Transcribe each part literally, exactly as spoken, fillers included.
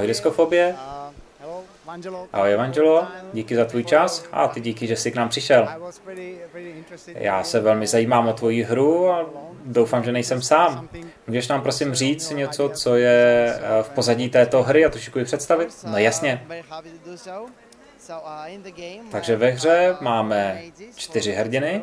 Ahoj Diskofobie. Ahoj Evangelo, díky za tvůj čas a ty díky, že jsi k nám přišel. Já se velmi zajímám o tvoji hru a doufám, že nejsem sám. Můžeš nám prosím říct něco, co je v pozadí této hry a trošku ji představit? No jasně. Takže ve hře máme čtyři hrdiny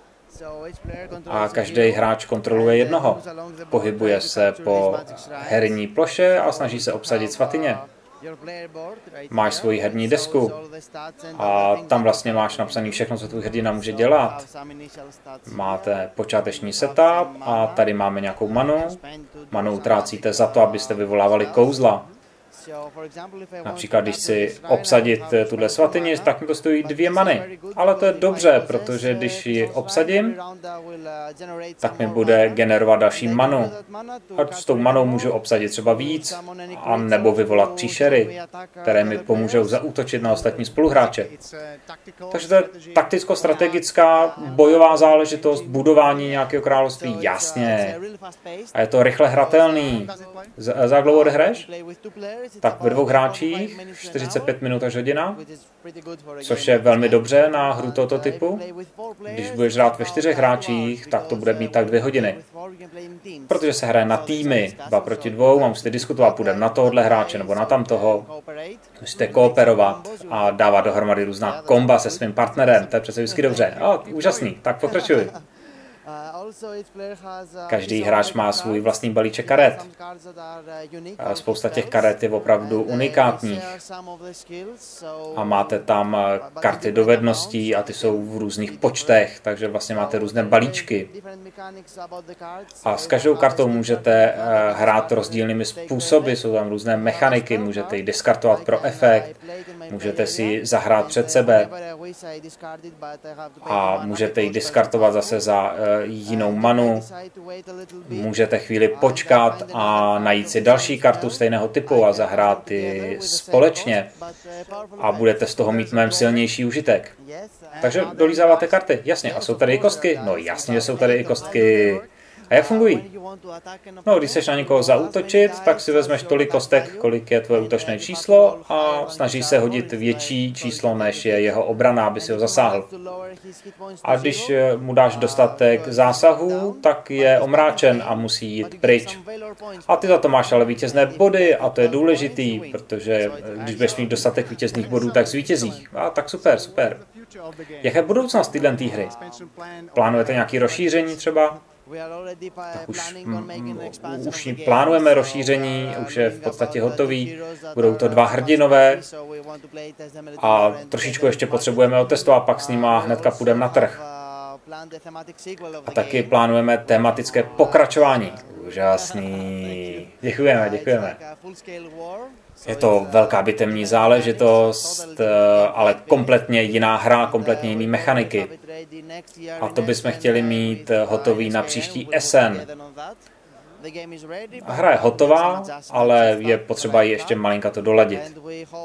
a každý hráč kontroluje jednoho. Pohybuje se po herní ploše a snaží se obsadit svatyně. Máš svoji herní desku a tam vlastně máš napsané všechno, co tvůj hrdina může dělat. Máte počáteční setup a tady máme nějakou manu. Manu utrácíte za to, abyste vyvolávali kouzla. Například, když chci obsadit tuhle svatyni, tak mi to stojí dvě many. Ale to je dobře, protože když ji obsadím, tak mi bude generovat další manu. A s tou manou můžu obsadit třeba víc, a nebo vyvolat příšery, které mi pomůžou zaútočit na ostatní spoluhráče. Takže to je takticko-strategická bojová záležitost, budování nějakého království, jasně. A je to rychle hratelný. Za jak dlouho odehraješ? Tak ve dvou hráčích, čtyřicet pět minut až hodina, což je velmi dobře na hru tohoto typu. Když budeš hrát ve čtyřech hráčích, tak to bude mít tak dvě hodiny. Protože se hraje na týmy, dva proti dvou, a musíte diskutovat, půjdeme na tohohle hráče nebo na tamtoho. Musíte kooperovat a dávat dohromady různá komba se svým partnerem, to je přece vždycky dobře. O, úžasný, tak pokračuj. Každý hráč má svůj vlastní balíček karet. Spousta těch karet je opravdu unikátních. A máte tam karty dovedností a ty jsou v různých počtech, takže vlastně máte různé balíčky. A s každou kartou můžete hrát rozdílnými způsoby, jsou tam různé mechaniky, můžete ji diskartovat pro efekt, můžete si zahrát před sebe a můžete ji diskartovat zase za jinou manu. Můžete chvíli počkat a najít si další kartu stejného typu a zahrát ji společně a budete z toho mít mnohem silnější užitek. Takže dolízáváte karty, jasně. A jsou tady i kostky? No jasně, že jsou tady i kostky. A jak fungují? No, když chceš na někoho zaútočit, tak si vezmeš tolik kostek, kolik je tvoje útočné číslo a snaží se hodit větší číslo, než je jeho obrana, aby si ho zasáhl. A když mu dáš dostatek zásahů, tak je omráčen a musí jít pryč. A ty za to máš ale vítězné body a to je důležitý, protože když budeš mít dostatek vítězných bodů, tak zvítězí. A tak super, super. Jaká je budoucnost tyhle hry? Plánujete nějaké rozšíření třeba? Tak už, m, už plánujeme rozšíření, už je v podstatě hotový, budou to dva hrdinové a trošičku ještě potřebujeme otestovat, pak s nima hnedka půjdeme na trh. A taky plánujeme tematické pokračování. Úžasný. Děkujeme, děkujeme. Je to velká bitevní záležitost, ale kompletně jiná hra, kompletně jiný mechaniky. A to bychom chtěli mít hotový na příští S N. Hra je hotová, ale je potřeba ji ještě malinka to doladit.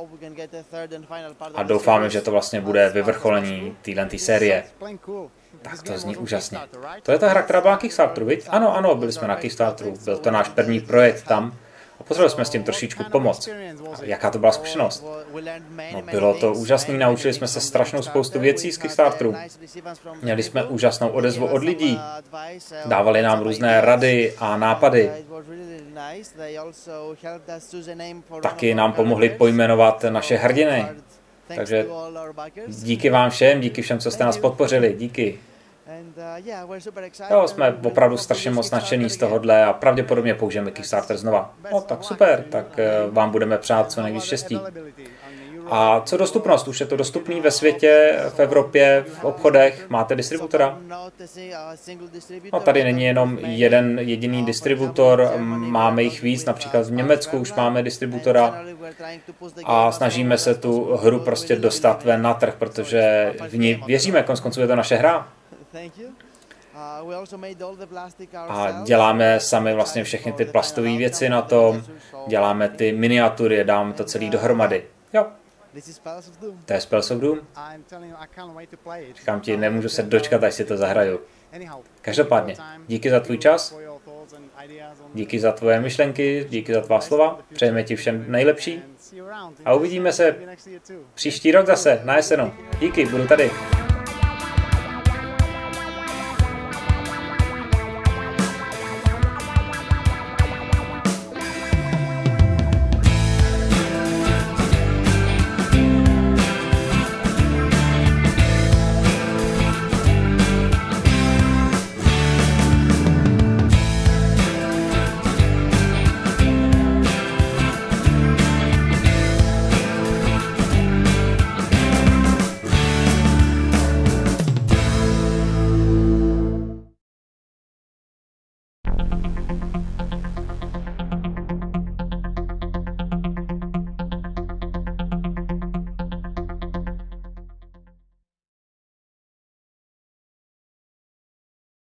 A doufáme, že to vlastně bude vyvrcholení této série. Tak to zní úžasně. To je ta hra, která byla na Kickstarteru, viď? Ano, ano, byli jsme na Kickstarteru. Byl to náš první projekt tam. A potřebovali jsme s tím trošičku pomoct. A jaká to byla zkušenost? No, bylo to úžasné, naučili jsme se strašnou spoustu věcí z Kickstarteru. Měli jsme úžasnou odezvu od lidí. Dávali nám různé rady a nápady. Taky nám pomohli pojmenovat naše hrdiny. Takže díky vám všem, díky všem, co jste nás podpořili. Díky. Jo, jsme opravdu strašně moc nadšení z tohohle a pravděpodobně použijeme Kickstarter znova. No tak super, tak vám budeme přát co nejvíc štěstí. A co dostupnost? Už je to dostupný ve světě, v Evropě, v obchodech? Máte distributora? No tady není jenom jeden jediný distributor, máme jich víc, například v Německu už máme distributora a snažíme se tu hru prostě dostat ven na trh, protože v ní věříme, konec konců je to naše hra. A děláme sami vlastně všechny ty plastové věci na tom, děláme ty miniatury, dáme to celý dohromady. Jo. To je Spells of Doom. Říkám ti, nemůžu se dočkat, až si to zahraju. Každopádně, díky za tvůj čas Díky za tvoje myšlenky, díky za tvá slova, přejeme ti všem nejlepší a uvidíme se příští rok zase na jesenu. Díky, budu tady.